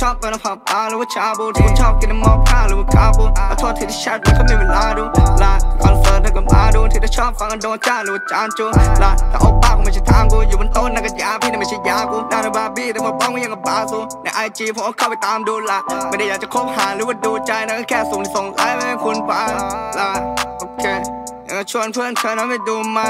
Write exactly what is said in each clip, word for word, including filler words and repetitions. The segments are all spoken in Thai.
อบไปน้ำผับบาร์หรือว่าชาบูที่คุณชอบกินน้ำมอคค่าหรือว่าคาบูขอโทษที่ที่แชทไม่ค่อยมีเวลาดูลาคอนเสิร์ตแล้วก็มาดูที่ที่ชอบฟังกันโดนจ้าหรือว่าจานจูลาแต่โอป้าก็ไม่ใช่ทางกูอยู่บนโต๊ะนั่งกับยาพี่นั่นไม่ใช่ยากูน่าจะบาร์บี้แต่มาบ้องก็ยังกับบาซูในไอจีผมก็เข้าไปตามดูละไม่ได้อยากจะคบหาหรือว่าดูใจนะก็แค่ส่งส่งไลน์ไปให้คุณไปลาโอเคอยากชวนเพื่อนเธอนั้นไปดูมา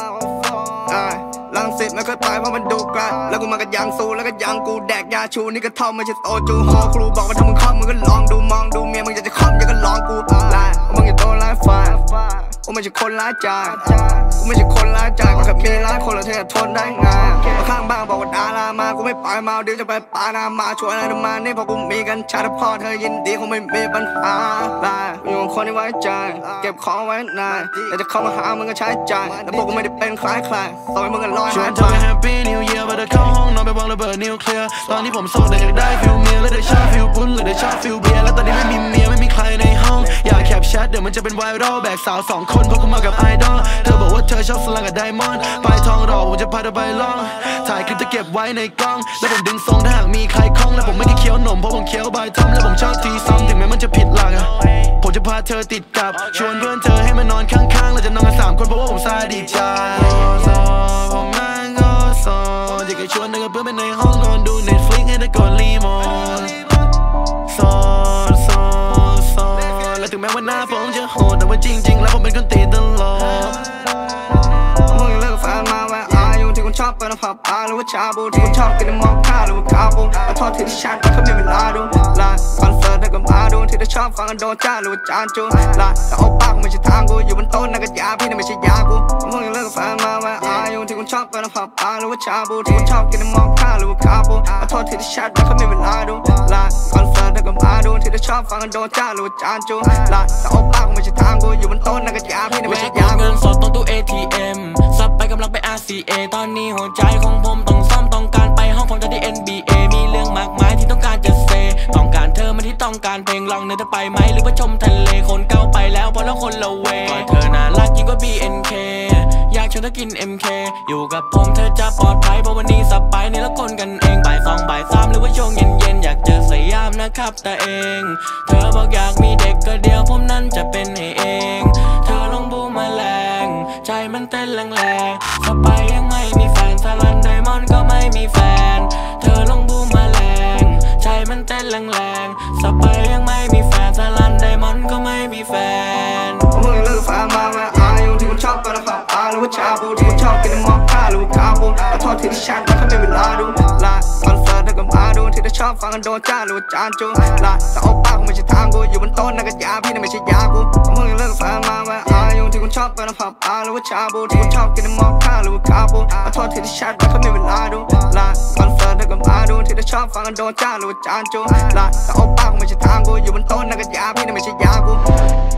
ลังสิตไม่เคยไปเพราะมันดูไกลแล้วกูมากับยางซูแล้วก็ยางกูแดกยาชูนี่ก็เท่าไม่ใช่โอจูฮอครูบอกว่าถ้ามึงคล่อมมึงก็ลองดูมองดูเมียมึงอยากจะคล่อมอยากก็ลองกูไล่มึงอย่าโดนไล่ไฟกูไม่ใช่คนร้ายใจกูไม่ใช่คนร้ายใจกูแค่มีร้ายคนละเธอทนได้ไงมาข้างบ้านบอกว่าดารามากูไม่ปล่อยมาเดี๋ยวจะไปปานามาชวนอะไรมานี่พอกูมีกันชาติพ่อเธอยินดีคงไม่มีปัญหาไล่อยู่กับคนที่ไว้ใจเก็บของไว้นานแต่จะเข้ามาหามึงก็ใช้ใจแต่พวกกูไม่ได้เป็นคล้ายใครต่อให้มึงกันลอยหายไป Happy New Year มาเดินเข้าห้องนอนไปวางระเบิดนิวเคลียร์ตอนนี้ผมโสดแต่อยากได้ฟิลเมียและได้ชอบฟิลปุ้นหรือได้ชอบฟิลเบียร์แล้วตอนนี้ไม่มีเมียไม่มีใครในห้องอยากแคปแชทเดี๋ยวมันจะเป็นไวรัลแบกสาวสองคนเพราะกูมากับไอดอลเธอบอกว่าเธอชอบสลังกับไดมอนด์ไปทองหล่อผมจะพาเธอไปล่องถ่ายคลิปจะเก็บไว้ในกล้องแล้วผมดึงทรงถ้าหากมีใครคล้องแล้วผมไม่ได้เคี้ยวหนมเพราะผมเคี้ยวใบทอมแล้วผมชอบทีซ้ำถึงแม้มันจะผิดหลักผมจะพาเธอติดกับชวนเพื่อนเธอให้มานอนข้างๆเราจะนอนกันสามคนเพราะว่าผมซาดิใจผมนั่งก็โซอยากจะชวนเธอกับเพื่อนไปในห้องนอนดู Netflix ให้เธอกดรีโมทโซโซโซและถึงแม้ว่าหน้าผมจะโหดแต่ว่าจริงๆแล้วผมเป็นคนตีตลกมึงเลิกแฟนมาแวะอายุที่คุณชอบไปน้ำผับบาร์หรือว่าชาบูที่คุณชอบกินน้ำมอคค่าหรือว่าคาบูขอโทษที่ที่แชทไม่ค่อยมีเวลาดูลาคอนเสิร์ตแล้วก็มาดูที่ที่ชอบฟังกันโดนจ้าหรือว่าจานจูลาแต่โอป้าก็ไม่ใช่ทางกูอยู่บนโต๊ะนั่งกับยาพี่นั่นไม่ใช่ยากูมึงเลิกแฟนมาแวะอายุที่คุณชอบไปน้ำผับบาร์หรือว่าชาบูที่คุณชอบกินน้ำมอคค่าหรือว่าคาบูขอโทษที่ที่แชทไม่ค่อยมีเวลาดูลาคอนเสิร์ตแล้วก็มาดูที่ที่ชอบฟังกันโดนจ้าหรือว่าจานจูลาแต่โอป้าก็ไม่ใช่ทางกูอยู่บนโต๊ะนั่งกับยาพี่นั่นไม่ใช่ยากูเงินสดตรงตู้ เอ ที เอ็ม ซับไปกำลังไป อาร์ ซี เอ ตอนนี้หัวใจของผมต้องซ่อมต้องการไปห้องผมจะที่ เอ็น บี เอ มีเรื่องมากมายที่ต้องการจะเซต้องการเธอมาที่ต้องการเพลงลองเนื้อเธอไปไหมหรือว่าชมทะเลคนเก่าไปแล้วเพราะแล้วคนละเวเธอน่ารักยิ่งกว่า บี เอ็น เค อยากชวนเธอกิน เอ็ม เค อยู่กับผมเธอจะปลอดภัยเพราะวันนี้สบายนี่แล้วคนกันเองบ่ายสองบ่ายสามหรือว่าช่วงเย็นๆอยากเจอสยามนะครับแต่เองเธอบอกอยากมีเด็กก็เดียวผมนั้นจะเป็นให้เองเธอลองบูมแมลงใจมันเต้นแรงๆสบายยังไม่มีแฟนสลันไดมอนด์ก็ไม่มีแฟนเธอลองบูมแมลงใจมันเต้นแรงๆสบายยังไม่มีแฟนสลันไดมอนด์ก็ไม่มีแฟนมึงเลิกแฟนมาแวะอายุที่คุณชอบไปน้ำผับบาร์หรือว่าชาบูที่คุณชอบกินน้ำมอคค่าหรือว่าคาบูขอโทษที่ที่แชทไม่ค่อยมีเวลาดูลาคอนเสิร์ตแล้วก็มาดูที่ที่ชอบฟังกันโดนจ้าหรือว่าจานจูลาแต่โอป้าก็ไม่ใช่ทางกูอยู่บนโต๊ะนั่งกับยาพี่นั่นไม่ใช่ยากูมึงเลิกแฟนมาแวะอายุที่คุณชอบไปน้ำผับบาร์หรือว่าชาบูที่คุณชอบกินน้ำมอคค่าหรือว่าคาบูขอโทษที่ที่แชทไม่ค่อยมีเวลาดูลาคอนเสิร์ตแล้วก็มาดูที่ที่ชอบฟังกันโดนจ้าหรือว่าจานจูลาแต่โอป้าก็ไม่ใช่ทางกูอยู่บนโต๊ะนั่งกับยาพี่นั่นไม่ใช่ยากู